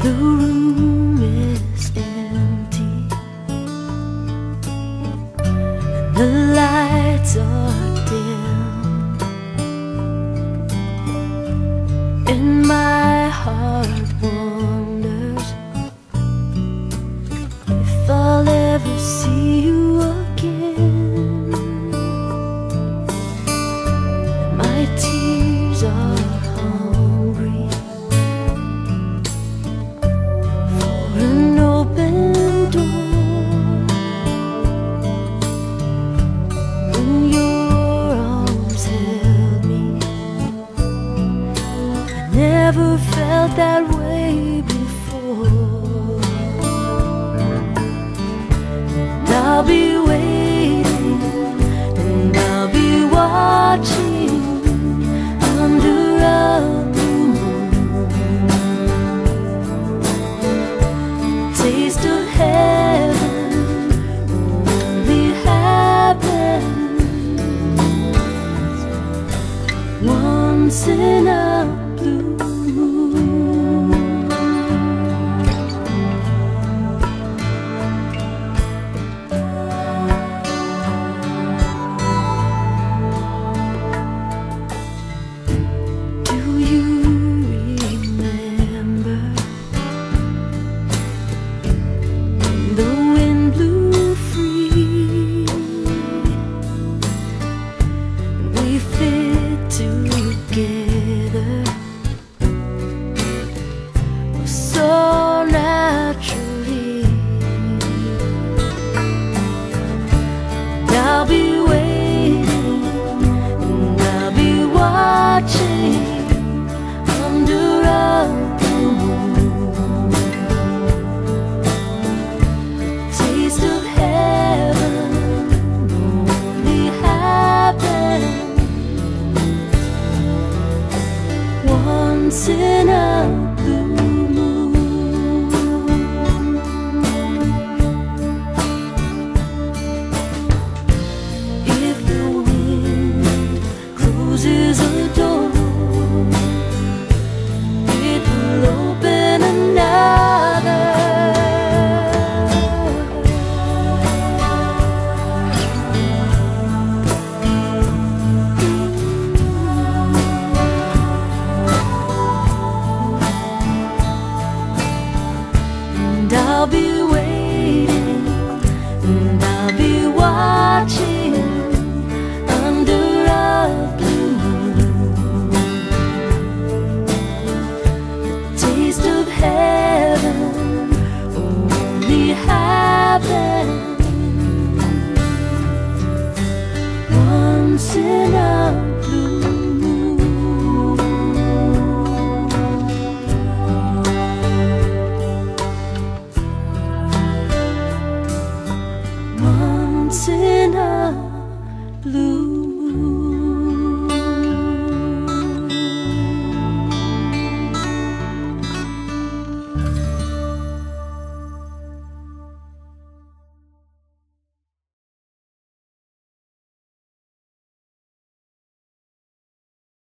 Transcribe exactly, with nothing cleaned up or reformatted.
The room is empty and the lights are dim, and my heart wonders if I'll ever see you again. My tears are hungry for an open door. When your arms held me, I never felt that way before. And I'll be waiting, and I'll be watching under a blue moon. Taste of heaven only happens once in a blue moon. Do you remember when the wind blew free? We fit together so naturally. And I'll be waiting, and I'll be watching under a blue moon. Taste of heaven only happens once in a blue moon. If the wind closes a door, it will open another. And I'll be